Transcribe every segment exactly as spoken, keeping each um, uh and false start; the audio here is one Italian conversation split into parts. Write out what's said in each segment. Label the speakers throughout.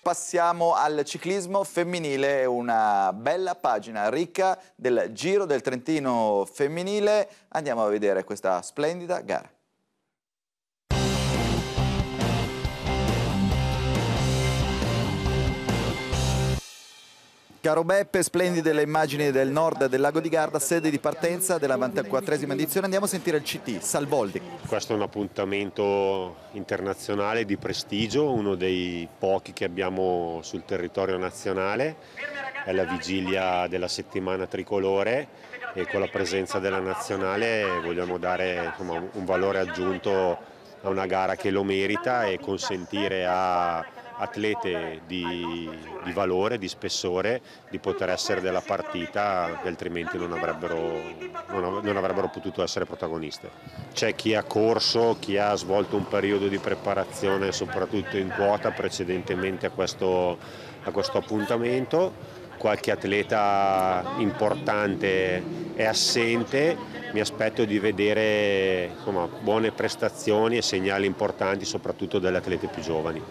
Speaker 1: passiamo al ciclismo femminile, una bella pagina ricca del Giro del Trentino femminile. Andiamo a vedere questa splendida gara. Caro Beppe, splendide le immagini del nord del lago di Garda, sede di partenza della ventiquattresima edizione. Andiamo a sentire il C T, Salvoldi.
Speaker 2: Questo è un appuntamento internazionale di prestigio, uno dei pochi che abbiamo sul territorio nazionale. È la vigilia della settimana tricolore e con la presenza della nazionale vogliamo dare, insomma, un valore aggiunto a una gara che lo merita e consentire a atlete di, di valore, di spessore, di poter essere della partita che altrimenti non avrebbero, non, non avrebbero potuto essere protagoniste. C'è chi ha corso, chi ha svolto un periodo di preparazione soprattutto in quota precedentemente a questo, a questo appuntamento, qualche atleta importante è assente. Mi aspetto di vedere, insomma, buone prestazioni e segnali importanti soprattutto delle atlete più giovani.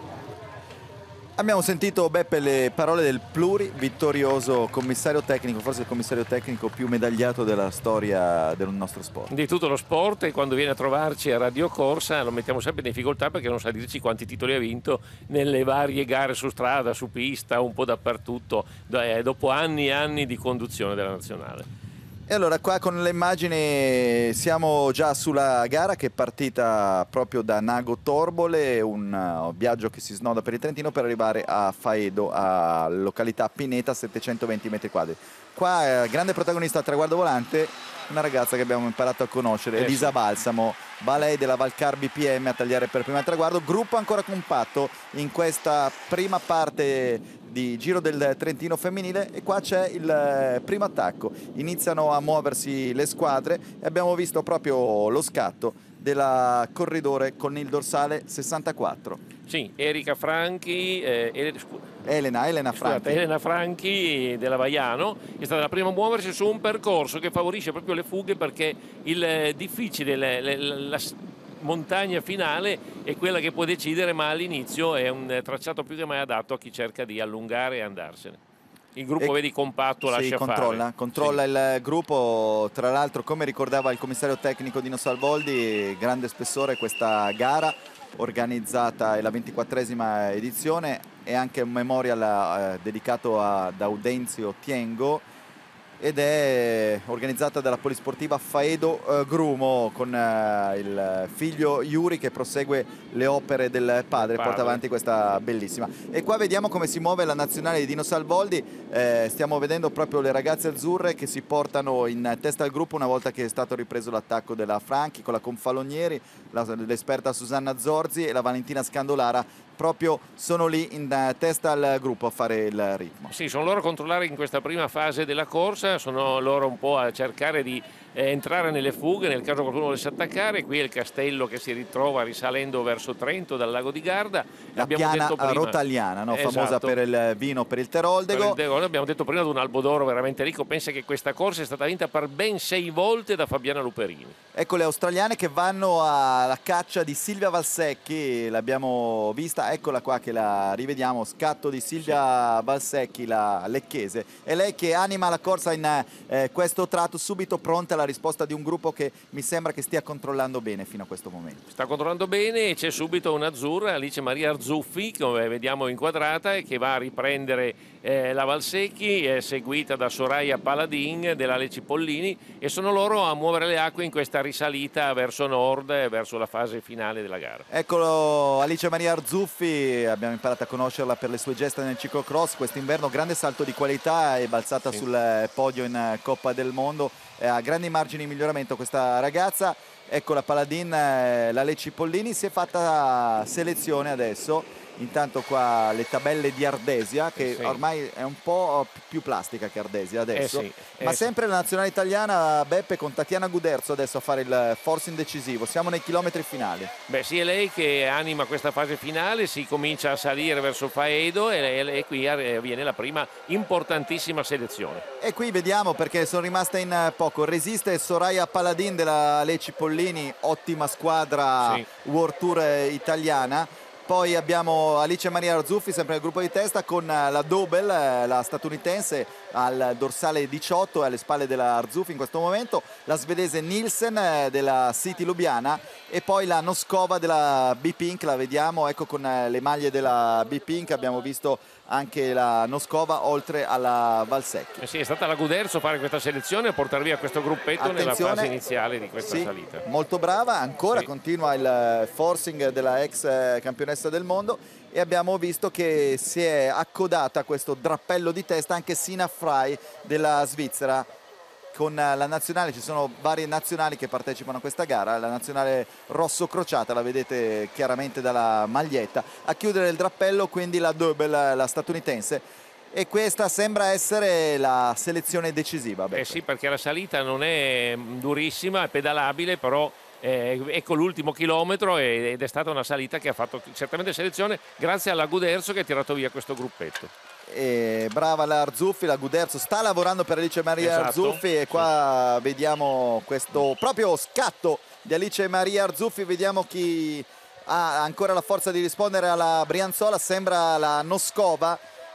Speaker 1: Abbiamo sentito, Beppe, le parole del plurivittorioso commissario tecnico, forse il commissario tecnico più medagliato della storia del nostro sport.
Speaker 3: Di tutto lo sport, e quando viene a trovarci a Radio Corsa lo mettiamo sempre in difficoltà perché non sa dirci quanti titoli ha vinto nelle varie gare su strada, su pista, un po' dappertutto, dopo anni e anni di conduzione della nazionale.
Speaker 1: E allora qua con le immagini siamo già sulla gara che è partita proprio da Nago Torbole, un uh, viaggio che si snoda per il Trentino per arrivare a Faedo, a località Pineta, settecentoventi metri quadri. Qua eh, grande protagonista al traguardo volante, una ragazza che abbiamo imparato a conoscere,
Speaker 3: eh
Speaker 1: Elisa
Speaker 3: sì.
Speaker 1: Balsamo, va lei della Valcar B P M a tagliare per prima il traguardo, gruppo ancora compatto in questa prima parte di Giro del Trentino femminile, e qua c'è il primo attacco, iniziano a muoversi le squadre e abbiamo visto proprio lo scatto della corridore con il dorsale sessantaquattro.
Speaker 3: Sì, Erika Franchi, eh,
Speaker 1: Elena, Elena Franchi.
Speaker 3: Scusate, Elena Franchi della Vaiano è stata la prima a muoversi su un percorso che favorisce proprio le fughe, perché il eh, difficile, le, le, la, la montagna finale è quella che può decidere, ma all'inizio è un tracciato più che mai adatto a chi cerca di allungare e andarsene. Il gruppo, e, vedi, compatto,
Speaker 1: sì,
Speaker 3: lascia
Speaker 1: controlla,
Speaker 3: fare.
Speaker 1: Controlla
Speaker 3: sì.
Speaker 1: il gruppo, tra l'altro, come ricordava il commissario tecnico Dino Salvoldi, grande spessore questa gara, organizzata, è la ventiquattresima edizione, e anche un memorial eh, dedicato ad Audenzio Tiengo, ed è organizzata dalla polisportiva Faedo eh, Grumo, con eh, il figlio Yuri che prosegue le opere del padre,
Speaker 3: padre,
Speaker 1: porta avanti questa bellissima. E qua vediamo come si muove la nazionale di Dino Salvoldi, eh, stiamo vedendo proprio le ragazze azzurre che si portano in testa al gruppo una volta che è stato ripreso l'attacco della Franchi con la Confalonieri, l'esperta Susanna Zorzi e la Valentina Scandolara. Proprio sono lì in testa al gruppo a fare il ritmo.
Speaker 3: Sì, sono loro a controllare in questa prima fase della corsa, sono loro un po' a cercare di eh, entrare nelle fughe nel caso qualcuno volesse attaccare. Qui è il castello che si ritrova risalendo verso Trento dal lago di Garda.
Speaker 1: La
Speaker 3: abbiamo
Speaker 1: piana
Speaker 3: detto prima,
Speaker 1: rotagliana, no?
Speaker 3: esatto,
Speaker 1: famosa per il vino, per il Teroldego.
Speaker 3: Per il, abbiamo detto prima di un albodoro veramente ricco. Pensa che questa corsa è stata vinta per ben sei volte da Fabiana Luperini.
Speaker 1: Ecco le australiane che vanno alla caccia di Silvia Valsecchi, l'abbiamo vista, eccola qua che la rivediamo, scatto di Silvia sì. Valsecchi, la lecchese, è lei che anima la corsa in eh, questo tratto, subito pronta alla risposta di un gruppo che mi sembra che stia controllando bene fino a questo momento.
Speaker 3: Sta controllando bene, e c'è subito un'azzurra, Alice Maria Arzuffi, come vediamo inquadrata, e che va a riprendere eh, la Valsecchi, è seguita da Soraya Paladin della Leci Pollini, e sono loro a muovere le acque in questa risalita verso nord e verso la fase finale della gara.
Speaker 1: Eccolo Alice Maria Arzuffi, abbiamo imparato a conoscerla per le sue gesta nel ciclocross quest'inverno, grande salto di qualità, è balzata sì. sul podio in Coppa del Mondo, ha grandi margini di miglioramento questa ragazza. Ecco la Paladin, la Leci Pollini, si è fatta selezione adesso. Intanto qua le tabelle di Ardesia, che sì. ormai è un po' più plastica che Ardesia adesso,
Speaker 3: eh sì, eh
Speaker 1: ma
Speaker 3: sì.
Speaker 1: sempre la nazionale italiana, Beppe, con Tatiana Guderzo adesso a fare il forcing decisivo. Siamo nei chilometri finali.
Speaker 3: Beh sì, è lei che anima questa fase finale, si comincia a salire verso Faedo, e, e qui viene la prima importantissima selezione.
Speaker 1: E qui vediamo, perché sono rimaste in poco, resiste Soraya Paladin della Leci Pollini, ottima squadra sì. World Tour italiana. poi abbiamo Alice Maria Arzuffi sempre nel gruppo di testa con la Dobel, la statunitense, al dorsale diciotto e alle spalle della Arzuffi in questo momento, la svedese Nielsen della City Lubiana e poi la Noskova della B-Pink, la vediamo, ecco, con le maglie della B-Pink abbiamo visto anche la Noskova oltre alla Valsecchi.
Speaker 3: Eh sì, è stata la Guderzo a fare questa selezione e portare via questo gruppetto. Attenzione, nella fase iniziale di questa
Speaker 1: sì,
Speaker 3: salita.
Speaker 1: Molto brava, ancora
Speaker 3: sì.
Speaker 1: Continua il forcing della ex campionessa del mondo e abbiamo visto che si è accodata a questo drappello di testa anche Sina Frey della Svizzera. Con la nazionale, ci sono varie nazionali che partecipano a questa gara, la nazionale rosso crociata la vedete chiaramente dalla maglietta, a chiudere il drappello quindi la Dobel, la statunitense, e questa sembra essere la selezione decisiva.
Speaker 3: Eh sì, perché la salita non è durissima, è pedalabile, però eh, ecco l'ultimo chilometro ed è stata una salita che ha fatto certamente selezione grazie alla Guderzo che ha tirato via questo gruppetto.
Speaker 1: E brava la Arzuffi, la Guderzo sta lavorando per Alice Maria
Speaker 3: esatto.
Speaker 1: Arzuffi e qua sì. Vediamo questo proprio scatto di Alice Maria Arzuffi, vediamo chi ha ancora la forza di rispondere alla Brianzola, sembra la Noskova,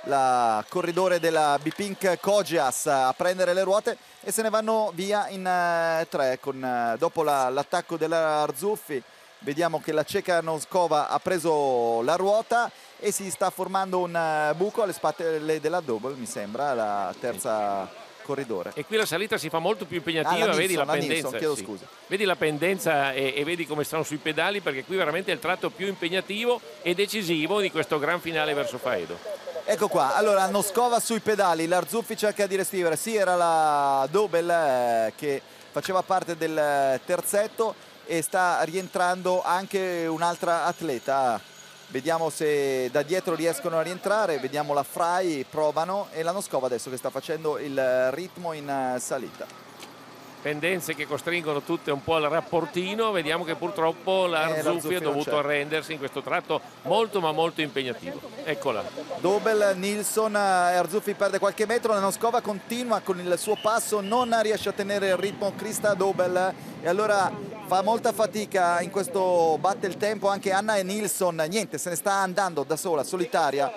Speaker 1: la corridore della B-Pink Kogias, a prendere le ruote e se ne vanno via in uh, tre con, uh, dopo l'attacco della Arzuffi. Vediamo che la ceca Noskova ha preso la ruota e si sta formando un buco alle spalle della Dobel, mi sembra, la terza corridore.
Speaker 3: E qui la salita si fa molto più impegnativa,
Speaker 1: ah,
Speaker 3: vedi
Speaker 1: Nilsson,
Speaker 3: la pendenza.
Speaker 1: Nilsson, chiedo
Speaker 3: sì.
Speaker 1: scusa.
Speaker 3: Vedi la pendenza e, e vedi come stanno sui pedali, perché qui veramente è il tratto più impegnativo e decisivo di questo gran finale verso Faedo.
Speaker 1: Ecco qua, allora Noskova sui pedali, l'Arzuffi cerca di resistere, sì, era la Dobel eh, che faceva parte del terzetto e sta rientrando anche un'altra atleta. Vediamo se da dietro riescono a rientrare, vediamo la Frey, provano, e la Noskova adesso che sta facendo il ritmo in salita.
Speaker 3: Pendenze che costringono tutte un po' al rapportino, vediamo che purtroppo la
Speaker 1: eh,
Speaker 3: Arzuffi ha dovuto arrendersi in questo tratto molto ma molto impegnativo. Eccola.
Speaker 1: Dobel, Nilsson, Arzuffi perde qualche metro, la Noskova continua con il suo passo, non riesce a tenere il ritmo Krista Dobel e allora fa molta fatica in questo batte il tempo anche Anna e Nilsson, niente, se ne sta andando da sola, solitaria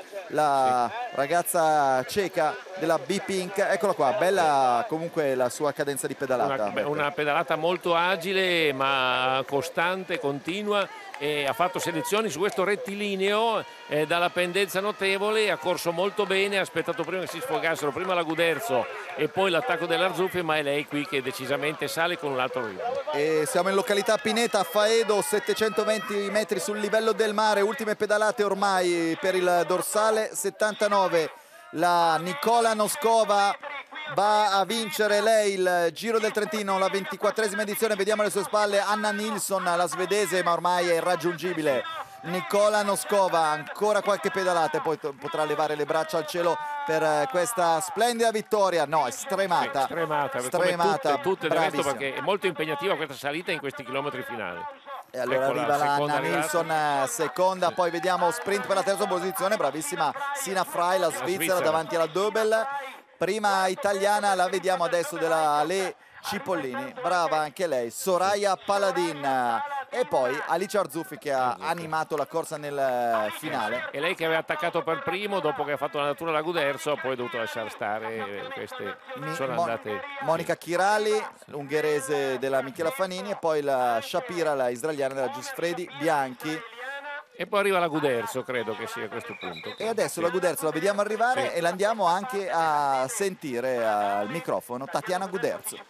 Speaker 1: la sì. ragazza ceca della B-Pink, eccola qua, bella comunque la sua cadenza di pedalata.
Speaker 3: Una, una pedalata molto agile ma costante, continua, e ha fatto selezioni su questo rettilineo eh, dalla pendenza notevole, ha corso molto bene, ha aspettato prima che si sfogassero prima la Guderzo e poi l'attacco dell'Arzuffi, ma è lei qui che decisamente sale con un altro ritmo.
Speaker 1: E siamo in località Pineta, Faedo, settecentoventi metri sul livello del mare, ultime pedalate ormai per il dorsale settantanove. La Nicola Noskova va a vincere lei il Giro del Trentino, la ventiquattresima edizione, vediamo alle sue spalle Anna Nilsson, la svedese, ma ormai è irraggiungibile. Nicola Noskova, ancora qualche pedalata e poi potrà levare le braccia al cielo per questa splendida vittoria. No, è stremata,
Speaker 3: sì, stremata,
Speaker 1: stremata,
Speaker 3: tutte, tutte del resto, perché è molto impegnativa questa salita in questi chilometri finali.
Speaker 1: E allora ecco arriva la Anna Nilsson seconda, sì. Poi vediamo sprint per la terza posizione, bravissima Sina Frey, la Svizzera, la Svizzera davanti alla Dobel. Prima italiana la vediamo adesso della Le Cipollini, brava anche lei, Soraya Paladin. E poi Alice Arzuffi che ha animato la corsa nel finale.
Speaker 3: E lei che aveva attaccato per primo, dopo che ha fatto la natura la Guderzo, poi ha dovuto lasciare stare, queste Mi, sono
Speaker 1: Mo
Speaker 3: andate...
Speaker 1: Monica Chirali, ungherese della Michela Fanini, e poi la Shapira, la israeliana della Giusfredi Bianchi.
Speaker 3: E poi arriva la Guderzo, credo che sia a questo punto.
Speaker 1: E adesso
Speaker 3: sì.
Speaker 1: la Guderzo la vediamo arrivare, sì. E la andiamo anche a sentire al microfono Tatiana Guderzo.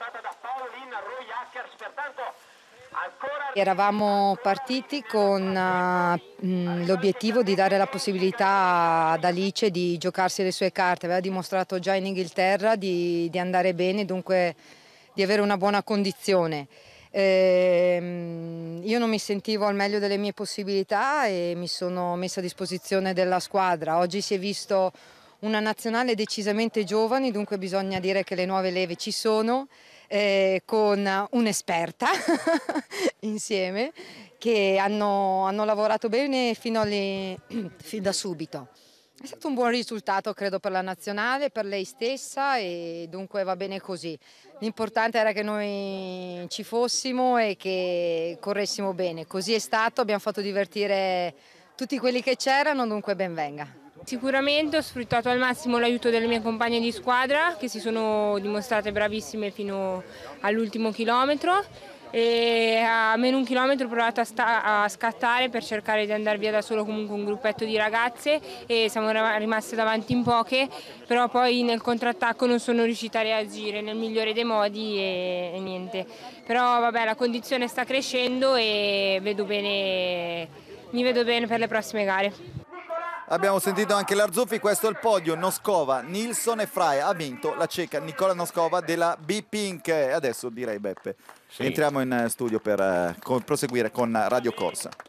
Speaker 4: Eravamo partiti con uh, l'obiettivo di dare la possibilità ad Alice di giocarsi le sue carte. Aveva dimostrato già in Inghilterra di, di andare bene, dunque di avere una buona condizione. Eh, io non mi sentivo al meglio delle mie possibilità e mi sono messa a disposizione della squadra. Oggi si è visto una nazionale decisamente giovane, dunque bisogna dire che le nuove leve ci sono. Eh, con un'esperta insieme che hanno, hanno lavorato bene fino, alle, fin da subito. È stato un buon risultato credo per la nazionale, per lei stessa, e dunque va bene così. L'importante era che noi ci fossimo e che corressimo bene, così è stato, abbiamo fatto divertire tutti quelli che c'erano, dunque ben venga.
Speaker 5: Sicuramente ho sfruttato al massimo l'aiuto delle mie compagne di squadra che si sono dimostrate bravissime fino all'ultimo chilometro e a meno un chilometro ho provato a, a scattare per cercare di andare via da solo comunque un gruppetto di ragazze e siamo rimaste davanti in poche, però poi nel contrattacco non sono riuscita a reagire nel migliore dei modi e, e niente. Però vabbè, la condizione sta crescendo e vedo bene, mi vedo bene per le prossime gare.
Speaker 1: Abbiamo sentito anche l'Arzuffi, questo è il podio, Noskova, Nilsson e Frey. Ha vinto la ceca Nicola Noskova della B-Pink. E adesso direi, Beppe,
Speaker 3: sì.
Speaker 1: entriamo in studio per eh, proseguire con Radio Corsa.